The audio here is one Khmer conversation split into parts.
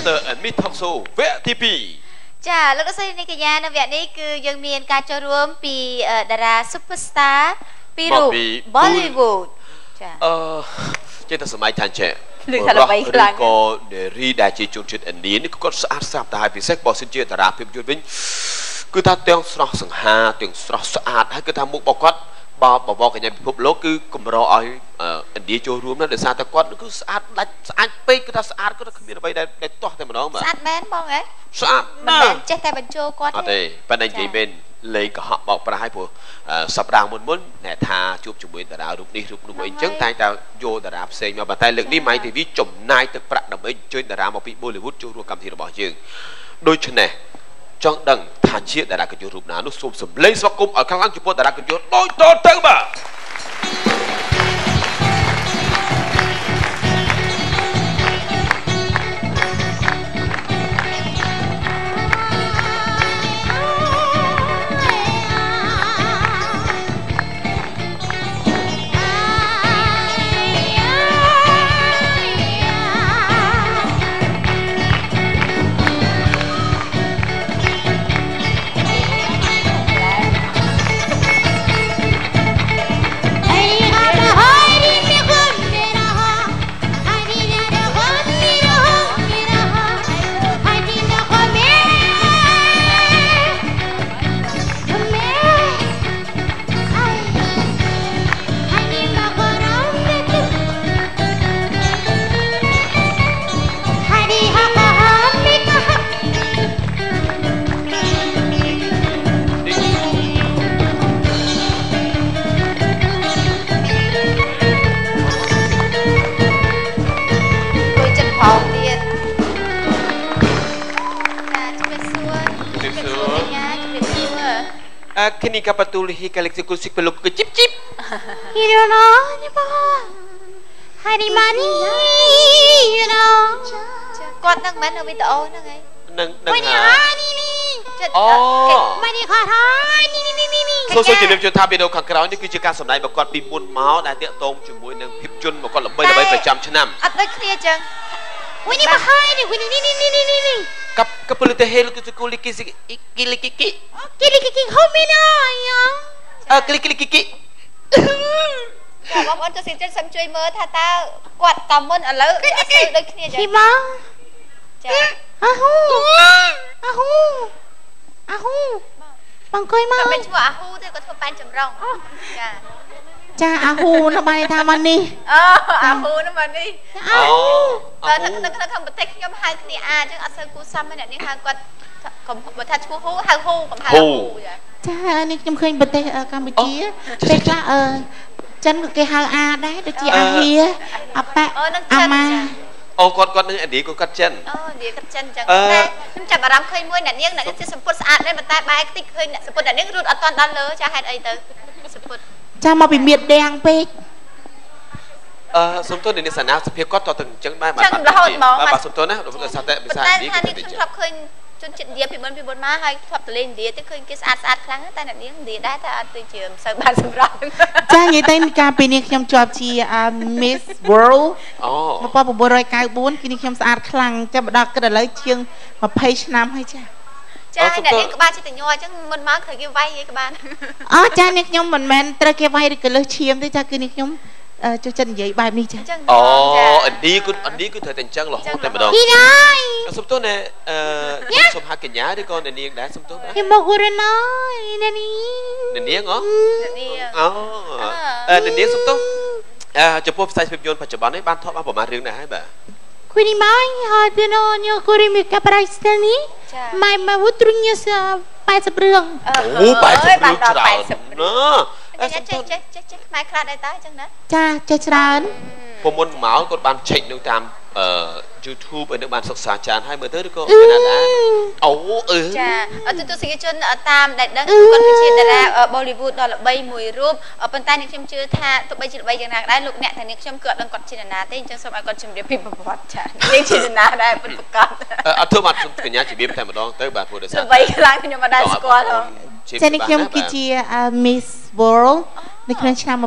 Master and Meet Talk Show វគ្គទី2 ចាលោកស្រីនាងកញ្ញានៅវគ្គនេះគឺយើងមានការចូលរួមពីតារា Superstar ពីរូប Bollywood ចាចេះតែសម័យថាចេះឬថាល្បីខ្លាំងក៏នារីដែលជាជនជាតិឥណ្ឌានេះគាត់ស្អាតស្រាប់តែហើយពិសេសបើសិនជាតារាភាពយន្តវិញគឺថាទាំងស្រស់សង្ហាទាំងស្រស់ស្អាតហើយគឺថាមុខរបស់គាត់បកញ្ញាពិភពលោកគឺកម្រឲ្យឥណ្ឌាចូលរួមណាស់ដោយសារតែគាត់គឺស្អាតដាច់ស្អាតពេកគឺថាស្អាតគាត់គ្មានអ្វីដែលទាស់តែម្ដងបាទស្អាតមែនបងហ៎ស្អាតមិនមែនចេះតែបញ្ចូលគាត់ទេប៉ុន្តែនិយាយមែនលេងកុហកបោកប្រាស់ឲ្យព្រោះសប្តាហ៍មុនអ្នកថាជួបជាមួយតារារូបនេះរូបនោះអីចឹងតែយកតារាផ្សេងមកប៉ុន្តែលើកនេះ MyTV ចំណាយទឹកប្រាក់ដើម្បីអញ្ជើញតារាមកពី Bollywood ចូលរួមកម្មវិធីរបស់យើងដូច្នេះចង់ដឹងថាជាតារាកញ្ញុរូបណានោះសូមសម្លេងស្វាគមន៍ឲ្យខ្លាំងចំពោះតារាកញ្ញុដូចតទៅបាទKini kapatul hi koleksi kusik peluk ke cip cip. Hirono ni po. Hari mani hirono. គាត់នឹងមិននៅវីដេអូហ្នឹងឯងនឹងអូមិននេះគាត់ហើយនេះសូមជំរាបជូនថាវីដេអូខាងក្រោយនេះគឺជាការសម្ដែងរបស់គាត់ពីមុនមកដែលតាក់ទងជាមួយនឹងភាពយន្តរបស់គាត់ល្បីប្រចាំឆ្នាំអត់ដូចគ្នាចឹងវិញនេះមកហើយនេះនេះកពលទៅហេលគឺគូលីគីហូមីណាគលីគីចាបងប្អូនចូលចិត្តសុំជួយមើលថាតើគាត់តមុនឥឡូវអត់សូវដូចគ្នាចឹងពីមកចាអាហ៊ូបងអង្គុយមកមិនឈ្មោះអាហ៊ូទេគាត់ធ្វើប៉ែនចម្រុងចាអាហ៊ូនៅបានថាមកនេះអាហ៊ូនៅបាននេះនៅក្នុងប្រទេសខ្ញុំហៅគ្នាអញ្ចឹងអត់សូវគួរសមទេអ្នកនេះហៅគាត់កុំបើថាឈ្មោះហ៊ូហៅហ៊ូកុំហៅហ៊ូចានេះខ្ញុំឃើញប្រទេសកម្ពុជាពេលខ្លះចិនគេហៅអាដែរដូចជាអាហៀអាប៉ាអាម៉ាគាត់នឹងឥណ្ឌាគាត់ចិនឥណ្ឌាគាត់ចិនចឹងតែខ្ញុំចាប់អារម្មណ៍ឃើញមួយអ្នកនាងជាសម្ពុតស្អាតដែរប៉ុន្តែបែរខ្ទេចឃើញសម្ពុតអ្នកនាងរត់អត់ទាន់ដល់លើចាហេតុអីទៅសម្ពុតចាមកពីមៀតដាំងពេកសុំទោសនេះសាណាសភាពគាត់តទៅអញ្ចឹងដែរបាទរហូតហ្មងបាទសុំទោសណាដោយសារតែភាសាឥណ្ឌាគាត់ខ្ញុំធ្លាប់ឃើញជនជាតិឥណ្ឌាពីមុនមកហើយធ្លាប់ទៅលេងឥណ្ឌាទៅឃើញគេស្អាតខ្លាំងតែអ្នកនាងឥណ្ឌាដែរតែអត់ទៅជាមិនសូវបានសម្រាប់ចានិយាយទៅកាលពីនេះខ្ញុំជាប់ជា Miss World 1994គឺនេះខ្ញុំស្អាតខ្លាំងចាំបដល់គិតឥឡូវជាង20ឆ្នាំហើយចាអ្នកនាងក្បាលចិត្តញ័រអញ្ចឹងមុនមកត្រូវគេវាយគេក្បាលចានេះខ្ញុំមិនមែនត្រូវគេវាយឬក៏លើសឈាមទេចាគឺនេះខ្ញុំចូលចិត្តនិយាយបែបនេះចាឥណ្ឌាគឺត្រូវតែអញ្ចឹងរហូតតែម្ដងសុំទោសណែសុំហៅកញ្ញាឬក៏អ្នកនាងដែរសុំទោសបាទខ្ញុំមករណោអ្នកនាងអ្នកនាងសុំទោសចំពោះផ្សាយភាពយន្តបច្ចុប្បន្ននេះបានថតបានប្រហែលរឿងដែរហើយបាទគូនេះមកហើយពីណូញកូរីមីកាប្រៃស្ទនេះមកវុទ្រុញស80រឿងអូ80រឿងច្រើនណាចេះខ្មែរខ្លះដែរតើអញ្ចឹងណាចាចេះច្រើនព្រោះមុនមកគាត់បានឆែកនៅតាមYouTube ឲ្យនៅបានសិក្សាច្រើនហើយមើលទៅឬក៏កាណាដាចាអត់ទស្សនិកជនតាមដែលដឹងគាត់គឺជាតារា Bollywood ដ៏ល្បីមួយរូបប៉ុន្តែអ្នកខ្ញុំជឿថាទោះបីជាល្បីយ៉ាងណាដែរលោកអ្នកថាអ្នកខ្ញុំគឺអត់ដឹងគាត់ជានរណាទេអញ្ចឹងសូមឲ្យគាត់ជម្រាបពីប្រវត្តិចានាងជានរណាដែរពិតប្រាកដអត់ធ្វើបានកញ្ញាជម្រាបតែម្ដងទៅបាទព្រោះដោយសារល្បីខ្លាំងខ្ញុំមិនដែរស្គាល់ហ៎ចានេះខ្ញុំគឺជា Miss World នៅក្នុងឆ្នាំ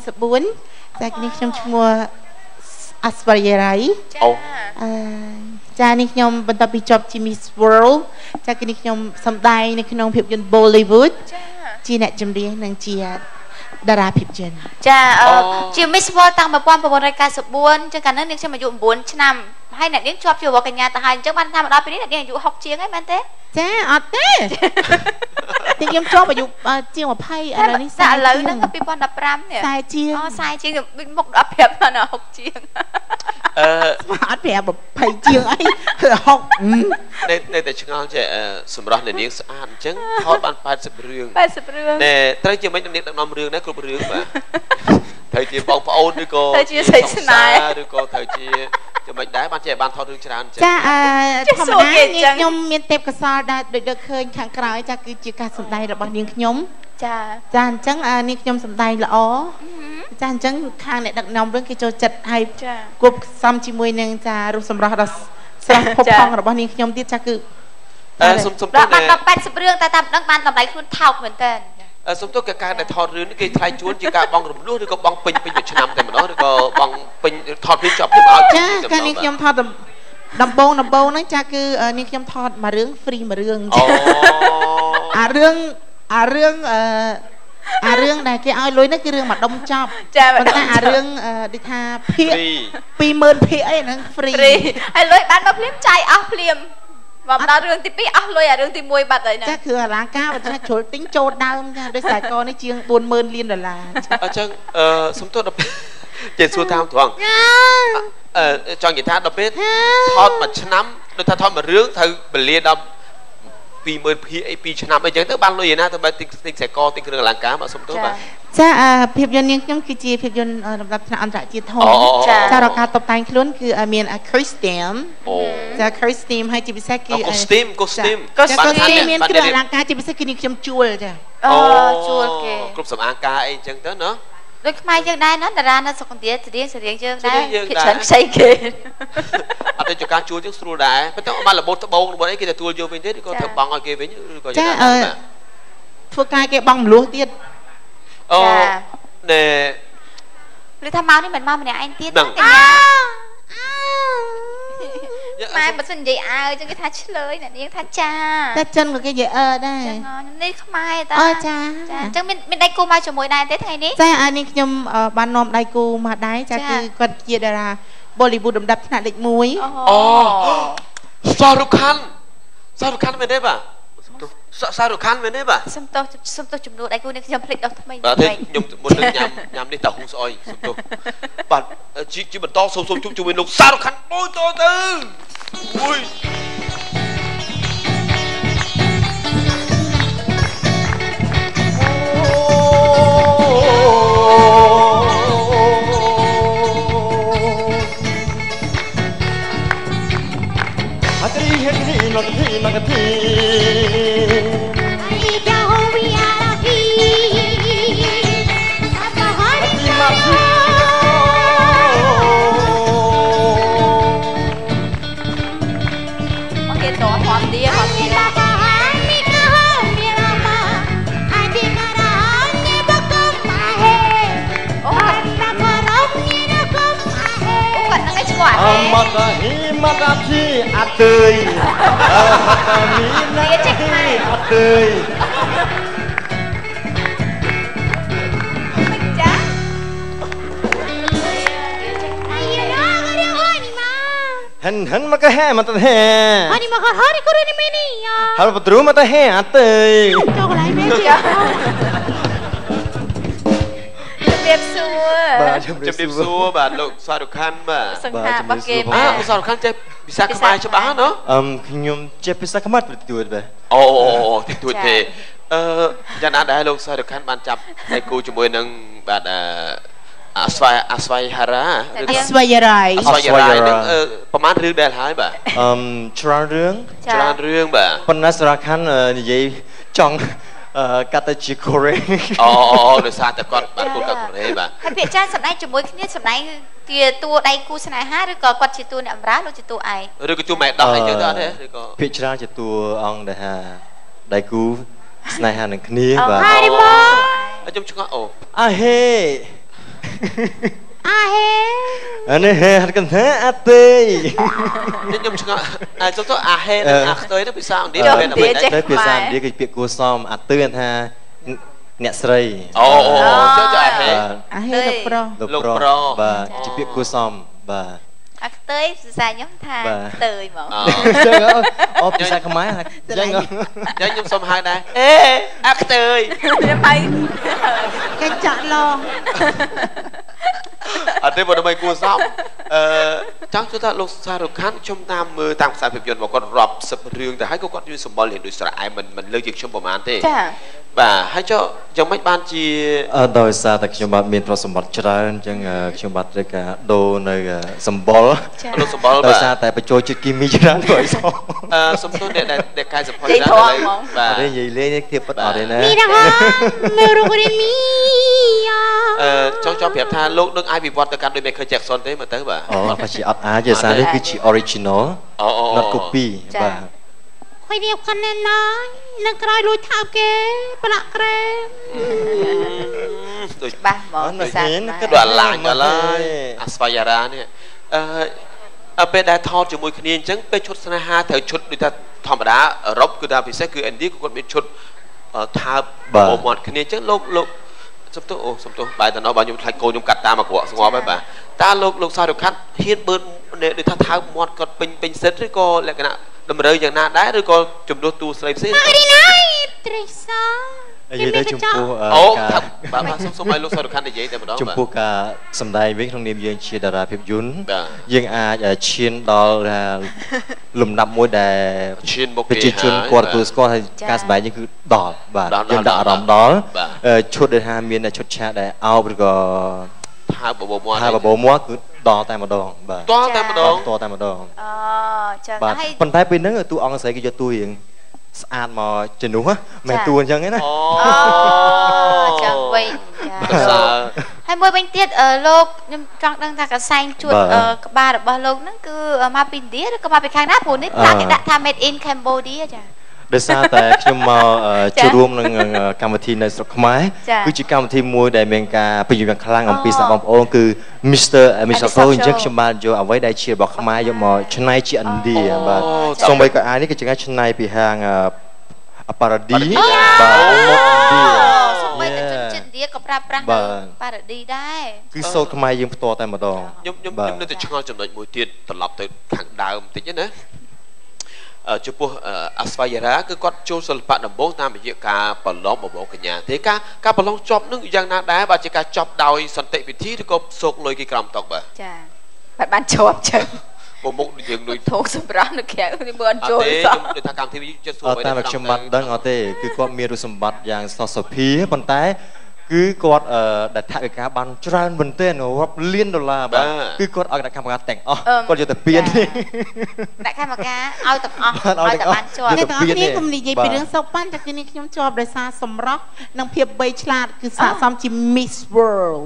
1994តែនេះខ្ញុំឈ្មោះ Apsara អូចានេះខ្ញុំបន្តពីជាប់ជា Miss World ចាគឺនេះខ្ញុំសម្ដែងនៅក្នុងភាពយន្ត Bollywood ជាអ្នកចម្រៀងនិងជាតារាភាពយន្តចាជា Miss World តាំង1994ចឹងកាលនោះនាងខ្ញុំអាយុ9ឆ្នាំហើយអ្នកនាងជាប់ជាវកញ្ញាទៅហើយអញ្ចឹងបានថាមកដល់ពេលនេះអ្នកនាងអាយុ60ជាងហើយមែនទេចាអត់ទេទីខ្ញុំជាប់អាយុជាង20ឥឡូវនេះឥឡូវហ្នឹង2015នេះ 40ជាង 40ជាងមុខដល់ប្រាប់ថា60ជាងអត់ប្រាប់20ជាងអី60 នៅតែឆ្ងល់ចេះសម្រាប់អ្នកនាងស្អាតអញ្ចឹងថតបាន80រឿងណែត្រូវជាមិនអ្នកដឹកនាំរឿងដែរគ្រប់រឿងបាទត្រូវជាបងប្អូនឬក៏ត្រូវជាសេចស្នេហ៍ឬក៏ត្រូវជាមិនដែរបានចេះបានថតរឿងច្រើនចាធម្មតាខ្ញុំមានទេពកោសល្យដែរដូចដឹកឃើញខាងក្រោយចាគឺជាការសម្ដែងរបស់នាងខ្ញុំចាអញ្ចឹងនាងខ្ញុំសម្ដែងល្អចាអញ្ចឹងខាងអ្នកដឹកនាំរឿងគេចូលចិត្តហើយគប់ផ្សំជាមួយនឹងចារូបសម្រស់ដ៏ស្រស់ផុសផង់របស់នាងខ្ញុំទៀតចាគឺសុំទោសបានដល់80រឿងតែតាមដឹងបានតម្លៃខ្លួនថោកមែនតើសុំទោសការដែលថតរឿងនេះគេថ្លៃជួនជាការបងរំលោះឬក៏បងពេញមួយឆ្នាំតែម្ដងឬក៏បងពេញថតរឿងចប់ទៅឲ្យចាកាលនេះខ្ញុំថតដំបងហ្នឹងចាគឺនាងខ្ញុំថតមួយរឿង free មួយរឿងអារឿងដែលគេឲ្យលុយហ្នឹងគឺរឿងមួយដុំចប់ប៉ុន្តែអារឿងដូចថាភាគ 20000 ភាគអីហ្នឹង free ហើយលុយបានមកភ្លាមចាយអស់ភ្លាមមកដល់រឿងទី2អស់លុយអារឿងទី1បាត់ហើយណាចាគ្រឿងអលង្ការបើថាជ្រុលទិញចូលដើមចាដោយសារកនេះជាង40000លានដុល្លារអញ្ចឹងសុំទោសដល់ចេះសួរតាមត្រង់ចង់និយាយថាដល់ពេលថតមួយឆ្នាំដូចថាថតមួយរឿងត្រូវពលាដល់20000ភាគអី2ឆ្នាំអីចឹងទៅបានលុយឯណាទៅបើទិញខ្សែកទិញគ្រឿងអលង្ការមកសុំទោសបាទចាភាពយន្តនាងខ្ញុំគឺជាភាពយន្តលំដាប់ថ្នាក់អន្តរជាតិធំចារកការតុបតែងខ្លួនគឺមាន costume ចា costume ហើយជាពិសេសគឺ costume មានគ្រឿងអលង្ការជាពិសេសគឺនាងខ្ញុំជួលចាជួលគេគ្រប់សម្អាងការអីចឹងទៅណាដូចខ្មែរយើងដែរណាតារានៅសុខធាតុស្រៀងយើងដែរគេច្រើនខ្ចីគេអត់ទេចការជួលជាងស្រួលដែរប៉ុន្តែបានរបូតត្បូងរបស់អីគេទទួលយកវិញទេឬក៏ធ្វើបង់ឲ្យគេវិញឬក៏យ៉ាងណាធ្វើការគេបង់មលោះទៀតអូណែឬថាមកនេះមិនមកម្នាក់ឯងទៀតទេម៉ែបើសិននិយាយអើចឹងគេថាឆ្លើយអ្នកនាងថាចាតែចិនក៏គេនិយាយដែរនេះខ្មែរតាចាអញ្ចឹងមានដៃគូមកជាមួយដែរទេថ្ងៃនេះចានេះខ្ញុំបាននាំដៃគូមកដែរចាគឺគាត់ជាតារា Bollywood លំដាប់ថ្នាក់លេខ1 អូសារុខានមែនទេបាទសារុខានមែនទេបាទសុំទោសចំនួនដៃគូនេះខ្ញុំភ្លេចដល់ថ្មីបាទខ្ញុំមុននឹងញ៉ាំនេះតាហ៊ូស្អុយសុំទោសបាទជាបន្តសូមជួបជាមួយលោកសារុខានមួយតទៅអូយ Mata phi atơi, mata mi na phi atơi. Hen maka he mata he. Ani maka hari kau ni meni ya. Hal betul mata he atơi. Kau lain meni ya. ជំរាបសួរបាទលោកសារុខានបាទសង្ឃារបស់គេបាទសារុខានចេះភាសាខ្មែរច្បាស់ណាខ្ញុំចេះភាសាខ្មែរប្រទួតបាទអូតិចតួចទេយ៉ាងណាដែរលោកសារុខានបានចាប់ដៃគូជាមួយនឹងបាទអាស្វ័យហារ៉ាស្វ័យរាយនឹងប្រហែលរឿងដែលហើយបាទច្រើនរឿងបាទប៉ុន្តែសារុខាននិយាយចង់កាត់ទៅជាកូរ៉េដោយសារតែគាត់បានកូរ៉េបាទហើយពាក្យចានសម្ដែងជាមួយគ្នាសម្ដែងជាតួដៃគូស្នេហាឬក៏គាត់ជាតួអ្នកបម្រើឬជាតួឯងឬក៏តួម៉ែដោះអីចឹងទៅអត់ទេឬក៏ពាក្យច្រើនជាតួអង្គដែលថាដៃគូស្នេហានឹងគ្នាបាទហើយមកខ្ញុំឆ្ងល់អាហេ anh ấy hạt cần thế à tê nhưng chúng tôi hê là tới đó bị sao đi về là mình đấy bị sao đi cái việc của xóm tê anh ha nẹt sấy cho hê lục pro và chỉ việc của xóm và tới dài nhóm tha tươi mà ô bị sao không máy hả chứ nhưng xóm hai đây ê tươi cái chọn lo ở đây một mày cua xong chắc chúng ta lúc xa được khán trong tam mưa tam sản phẩm dần một con rọp sập riêng để hai cô con như sầm bò liền đối xử mình lưu dịch trong bộ màn thế và hai cho trong mấy ban chi đôi xa tại trong bạn miền pro sầm bò trơn chẳng trong bạn đây cả đồ nơi sầm bò đôi xa tại phải trôi chữ kim mi trơn rồi sao sầm tôi để cài sầm bò và đây gì lên thiệp bắt ở đây nè mi đó mê rô cái mi cho phép tha lúc nước ai bị vọt từ căn đôi mẹ khơi chẹt son thế mà tới bà phải chỉ giờ xa đấy cứ chỉ original not copy và quay điệp con nên nói nâng cày lùi tháo kế bạc kèm ba món cái đoạn lạnh đó là Apsara này bên đại thọ chỉ mùi khinh chẳng bên chốt sana ha thời chốt người ta thầm đá rock người ta bị sẽ cứ Andy của con bên chốt thà bộ mọt khinh chẳng lúc sắp tôi bài ta nói bao nhiêu thay cô nhung cắt ta mà của ngó với bà ta lúc sao được khách hiên bớt để ta tháo mọt còn pin sét rồi cô lại cái nào đâm rơiอย่างนั้นได้หรือก็จุ่มดูตูสไลด์ซิ vậy đấy chung phu bà sống mai lúc sau được khăn để vậyแต่ chung phu cả sầm đai với trong niềm dương chia đà phim dún dương chiên đó là lùm nằm môi đè chiên chun qua từ qua hay cá bài như cứ đỏ và dương đỏ đỏ đó chốt để hai miền là chốt cha để ao bây giờ hai bộ múa cứ to tay mà đòn bà to tay mà đòn bà phần tay bên đó là tôi ăn sẽ cái cho tôi hiện ăn mà trên đúng á mẹ tuôn chẳng ấy nè chẳng vậy hai mươi bên tiết ở lô nhưng trong đang thà cả xanh chuột ba được bao lâu nó cứ ma pin tía nó có ma pin khang đáp hồn đấy là cái đã tham made in Cambodia chả đời xa tại chúng mà chưaរួមlà Cambodia này sọc máy cứ chỉ Cambodia mua để mình cả bây giờ khang làm pizza bông ôn cứ Mr. Pro chắc chúng bạn cho ở với đại chia bọc máy cho mà chân này chị ăn đi và xong bây cả ai đấy cái chân này chân này bị hàng Paradis và xong bây cái chân đi có prang Paradis đấy cứ sâu cái máy dương to tay mà đòn nhưng nóจะช่างจำนวนมวยเตียนตลอดtới hàng đào một tí nhé nè chụp Apsara cứ có châu sơn bạn đồng bố nam bị việc cả bẩn lóng một bộ cả nhà thế cả bẩn lóng chọc nước giang na đá và chỉ cả chọc đào sân tệ vị trí thì có sốt lôi cái cầm tộc bà bạn chọc chứ một mục dừng đuôi thuộc sầm rắn nó kéo đi bơn trôi sao để ta cầm TV cho số ta mặc châm bát đang ở đây cứ có miêu đồ sầm bát dạng sò phí bàn tay cứ có đặt thải cá ban tràn vấn tên nó liên đô la bà cứ có ở đặt cam cá tèng có giờ tập piên đi đặt cam cá ao tập ban cho cái đóนี่ผมនិយាយពីរឿងសោកប៉ាន់តែគឺនេះខ្ញុំជាប់ដោយសារសម្រស់និងភាពបីឆ្លាតគឺស័ក្តិសមជា Miss World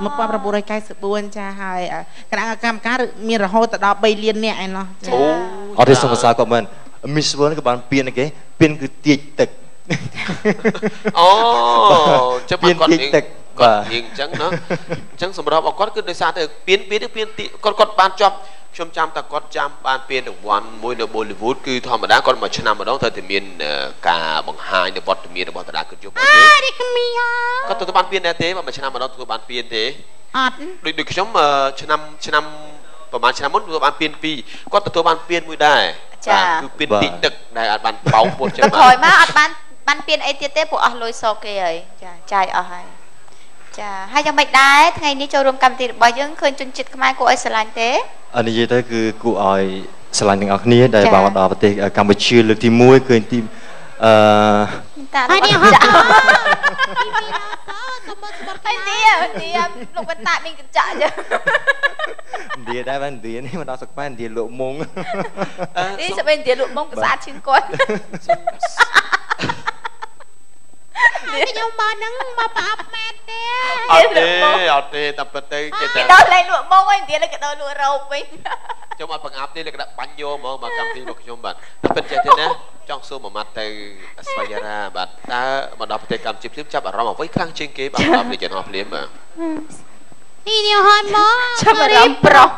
1994ចាហើយគណៈកម្មការមានរហូតដល់3លាននាក់ឯណោះអត់ទេសុំភាសាគាត់មែន Miss World ក៏បានពៀនគេពៀនគឺទាច់ទឹកจะเป็นก่อนยิงจังเนาะจังสำหรับเอาก้อนขึ้นโดยสารแต่เปลี่ยนก้อนบานจอบชมจำแต่ก้อนจำบานเปลี่ยนถึงวันมวยในบอลลีวูดคือธรรมดาก้อนมาชนะมาต้องเธอถึงมีกาบังไฮในบอลมีในบอลตลาดขึ้นจุดก็ตัวบานเปลี่ยนแน่เต้มาชนะมาต้องตัวบานเปลี่ยนเต้โดยช่วงชนะประมาณชนะมุดตัวบานเปลี่ยนปีก็ตัวบานเปลี่ยนมือได้คือเปลี่ยนติดตึกได้อัดบานเบาปวดจังมาถอยมาอัดban piên ấy tiết tế của ở lối so kê ấy trai ở hai hai trong bạch đá ngày ní cho rùm cầm tiền bao nhiêu khơi chun chít mai của ấy sờ lạnh thế anh ấy tới cứ cụ ỏi sờ lạnh tiếng ọc ní để bảo đó bát tê Cambodia lực thì muối khơi tim anh đi lúc bên tại mình chạy chứ đi đây bên đi này mà đào sọc bên đi lộ mông đi sẽ bên đi lộ mông cái sát trên con cái nhau mà nắng mà bạp mệt nè ở đây tập bên cái đó lấy lụa mông anh đi lấy cái đó lụa râu mình cho mà bằng áp đi lấy cái bánh vô mà cầm đi một cái trong bạn tập bên chạy thế nè trong số mà mặt từ Apsara bạn ta mà đọc từ cầm chip chip chấp ở rau mà với khang trên kế bạn đọc để chọn hộp liếm mà នេះហើយមកចាប់អារម្មណ៍ប្រុស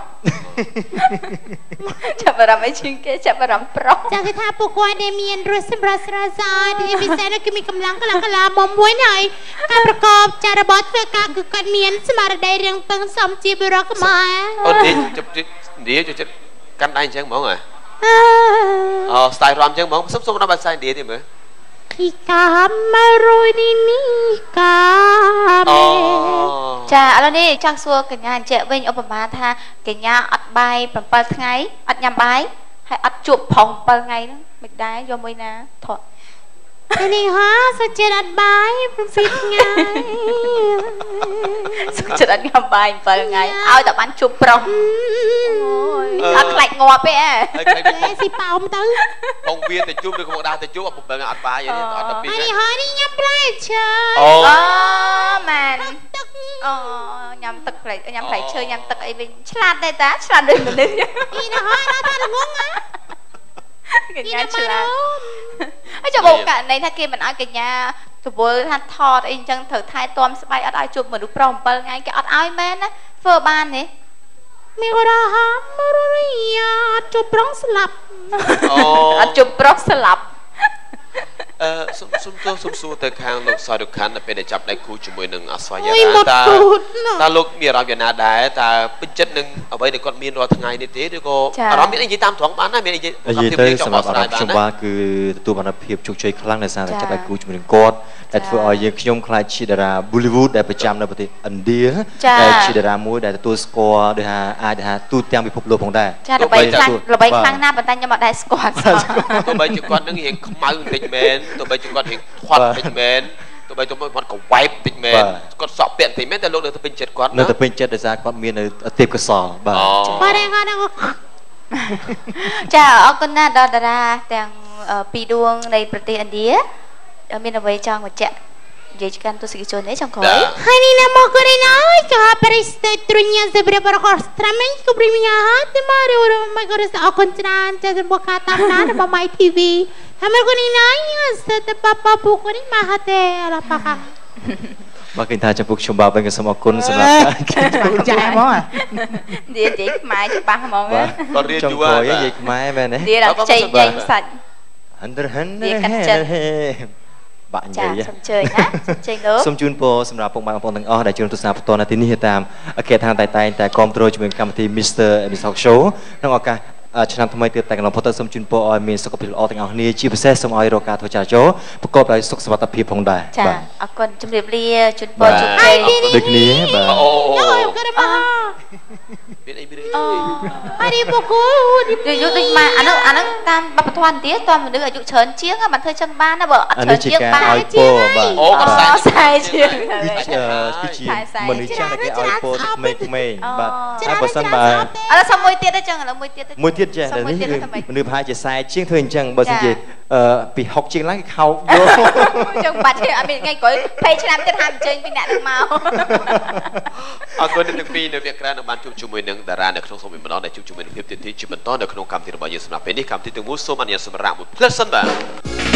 ចាប់អារម្មណ៍អីជាងគេចាប់អារម្មណ៍ប្រុសចាគេថាពួកគាត់ដែលមានរសសម្រាប់ស្រស់ស្អាតទីពិសេសគឺមានកម្លាំងកលាបំមួយហើយការប្រកបចារបបធ្វើការគឺគាត់មានស្មារតីរឹងប៉ឹងសមជាបុរសខ្មែរអូននេះជិតកាន់ដៃអញ្ចឹងហ្មងហ៎អូស្ទាយរំអញ្ចឹងហ្មងសុំដល់បាត់ស្ទាយទៀតមើលពីកាមរយនេះកាមេចាឥឡូវនេះចង់សួរកញ្ញាអញ្ចឹងវិញឧបមាថាកញ្ញាអត់បាយ7ថ្ងៃអត់ញ៉ាំបាយហើយអត់ជួបប្រុស7ថ្ងៃហ្នឹងមិនដែរយកមួយណាថតនេះហាសុចិត្តអត់បាយ7ថ្ងៃសុចិត្តអត់ញ៉ាំបាយ7ថ្ងៃឲ្យតែបានជួបប្រុសអូយអត់ខ្លាចងាប់ទេអេស៊ីប៉ោមទៅបងវាទៅជួបឬក៏មកដើរទៅជួប7ថ្ងៃអត់បាយទេអត់ដល់2 នេះហើយនេះញ៉ាំប្រៃឈើអូម៉ានអូញ៉ាំទឹកផ្លែញ៉ាំផ្លែឈើញ៉ាំទឹកអីវិញឆ្លាតដែរតាឆ្លាតដូចមនុស្សនេះហើយដល់ថាល្ងងណាកញ្ញាឆ្លាតហើយចាំបងករណីថាគេមិនឲ្យកញ្ញាទវល់ថាថតអីអញ្ចឹងត្រូវថែទាំស្បែកអត់ឲ្យជួបមនុស្សប្រុស7ថ្ងៃគេអត់ឲ្យមែនណាធ្វើបានទេមានរហាមរយអត់ជួបប្រុសស្លាប់អត់ជួបប្រុសស្លាប់សុំសួរទៅខាងលោកសារុខាននៅពេលដែលចាប់ដៃគូជាមួយនឹងអស្វាយាតាលោកមានអារម្មណ៍យ៉ាងណាដែរតើពេញចិត្តនឹងអ្វីដែលគាត់មានរាល់ថ្ងៃនេះទេឬក៏អារម្មណ៍មានអីនិយាយតាមត្រង់បានណាមានអីនិយាយទៅសម្រាប់អារម្មណ៍ខ្ញុំបាទគឺទទួលបានភាពជោគជ័យខ្លាំងដោយសារតែចាប់ដៃគូជាមួយនឹងគាត់ដែលធ្វើឲ្យយើងខ្ញុំខ្លាចជាតារា Bollywood ដែលប្រចាំនៅប្រទេសឥណ្ឌាដែលជាតារាមួយដែលទទួលស្គាល់ដោយថាអាចថាទូទាំងពិភពលោកផងដែរចាល្បីខ្លាំងណាស់ប៉ុន្តែខ្ញុំអត់ដែរស្គាល់ទោះបីជាគាត់នឹងរៀងខ្មៅបន្តិចមែនទោះបីជាគាត់រៀងខាត់បន្តិចមែនទោះបីទៅគាត់កវ៉ែបបន្តិចមែនគាត់សក់ពាក់បន្តិចមែនតែលោកនៅទៅពេញចិត្តគាត់នៅទៅពេញចិត្តដោយសារគាត់មាននៅទេពកោសលបាទចាអរគុណណាស់ដល់តារាទាំងពីរដួងនៃប្រទេសឥណ្ឌាមានអ្វីចង់បញ្ជាក់និយាយកាន់ទស្សនិកជននេះចង់ក្រោយហើយនេះណាមកគាត់ណាចាប្រិស្ទទ្រញ្ញាសេប្រប្រកស្ត្រាមិញគប្រិមាហាទេមករមកគាត់អរគុណច្រើនចាចំពោះការតាមដានរបស់ MyTV ហើយមកគាត់ណាស្ទើប៉ប៉ពូគាត់នេះមកហត់ទេអរប៉ាកាមកគេថាចំពោះខ្ញុំបាទវិញក៏សូមអរគុណសម្រាប់ការចាស់ហ្មងនិយាយខ្មែរច្បាស់ហ្មងគាត់រៀនយូរហើយនិយាយខ្មែរមែនទេនិយាយដល់ចេញចេញសាច់បាក់និយាយសូមជើញណាជើញលោកសូមជូនពរសម្រាប់ពុកម៉ែបងប្អូនទាំងអស់ដែលជួនទស្សនាផ្ទាល់នៅទីនេះតាមគេថាតែគ្រប់គ្រងជាមួយកម្មវិធី Mr. Talk Show ក្នុងឱកាសឆ្នាំថ្មីទៀតតែកន្លងផុតទៅសូមជូនពរឲ្យមានសុខភាពល្អទាំងអស់គ្នាជាពិសេសសូមឲ្យរកការធ្វើចរាចរណ៍ប្រកបដោយសុខសុវត្ថិភាពផងដែរចាអរគុណជំរាបលាជូនពរជោគជ័យដូចគ្នាបាទអូមានអីមានអីអានេះបកគូយុដូចមកអាហ្នឹងតាមបព្វធម៌ទៀតតើមនុស្សអាយុច្រើនជាងមិនធ្វើចឹងបានណាបើអត់ច្រើនជាងបានជាងអូគាត់ខ្សែជាងគឺជាមនុស្សចាស់ដែលគេឲ្យពោក្មេងៗបាទហើយបើសិនបើឥឡូវសុំមួយទៀតទេចឹងឥឡូវមួយទៀតចេះនេះគឺមនុស្សប្រហែលជា40ជាងធ្វើអញ្ចឹងបើសិនជាពី60ជាងឡើងគេខោយកចឹងបាត់ទេអត់មានថ្ងៃក្រោយ20ឆ្នាំទៀតហាមចេញពីអ្នកនឹងមកអរគុណទាំងពីរនៅវគ្គក្រោយនឹងបានជួបជាមួយនឹងតារានៅក្នុងសូមម្ដងដែលជួបជាមួយនឹងភាពទានទីជាបន្តនៅក្នុងកម្មវិធីរបស់យើងសម្រាប់ពេលនេះកម្មវិធីទាំងមូលសូមអនុញ្ញាតសម្រាប់មួយផ្លិតសិនបាទ